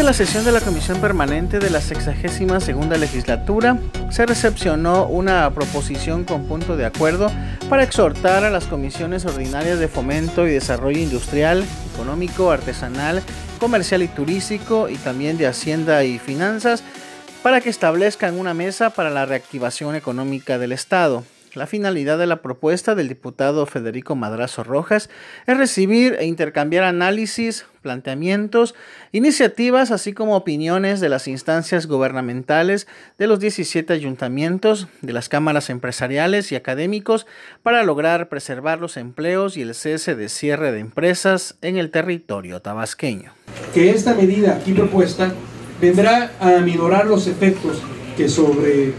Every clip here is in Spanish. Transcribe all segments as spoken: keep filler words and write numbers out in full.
la sesión de la Comisión Permanente de la sexagésima segunda legislatura, se recepcionó una proposición con punto de acuerdo para exhortar a las comisiones ordinarias de Fomento y Desarrollo Industrial, Económico, Artesanal, Comercial y Turístico y también de Hacienda y Finanzas para que establezcan una mesa para la reactivación económica del Estado. La finalidad de la propuesta del diputado Federico Madrazo Rojas es recibir e intercambiar análisis, planteamientos, iniciativas, así como opiniones de las instancias gubernamentales de los diecisiete ayuntamientos, de las cámaras empresariales y académicos para lograr preservar los empleos y el cese de cierre de empresas en el territorio tabasqueño. Que esta medida aquí propuesta vendrá a minorar los efectos que sobre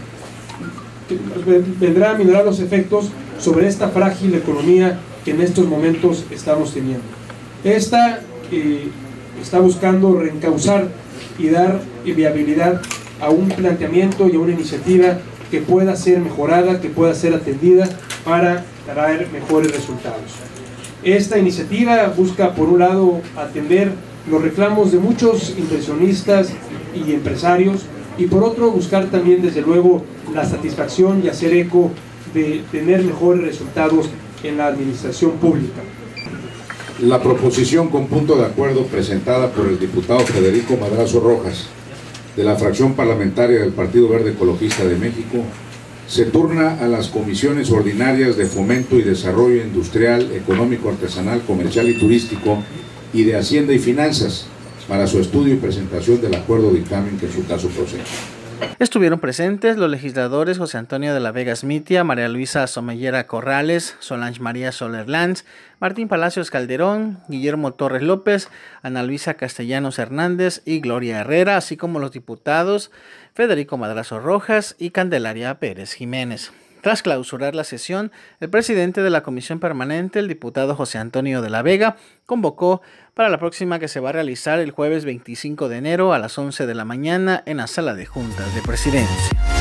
vendrá a minorar los efectos sobre esta frágil economía que en estos momentos estamos teniendo. Esta eh, está buscando reencauzar y dar viabilidad a un planteamiento y a una iniciativa que pueda ser mejorada, que pueda ser atendida para traer mejores resultados. Esta iniciativa busca, por un lado, atender los reclamos de muchos inversionistas y empresarios, y por otro buscar también desde luego la satisfacción y hacer eco de tener mejores resultados en la administración pública. La proposición con punto de acuerdo presentada por el diputado Federico Madrazo Rojas de la fracción parlamentaria del Partido Verde Ecologista de México se turna a las comisiones ordinarias de Fomento y Desarrollo Industrial, Económico, Artesanal, Comercial y Turístico y de Hacienda y Finanzas para su estudio y presentación del acuerdo dictamen que en su caso procede. Estuvieron presentes los legisladores José Antonio de la Vega Smitia, María Luisa Somellera Corrales, Solange María Soler Lanz, Martín Palacios Calderón, Guillermo Torres López, Ana Luisa Castellanos Hernández y Gloria Herrera, así como los diputados Federico Madrazo Rojas y Candelaria Pérez Jiménez. Tras clausurar la sesión, el presidente de la Comisión Permanente, el diputado José Antonio de la Vega, convocó para la próxima que se va a realizar el jueves veinticinco de enero a las once de la mañana en la sala de juntas de presidencia.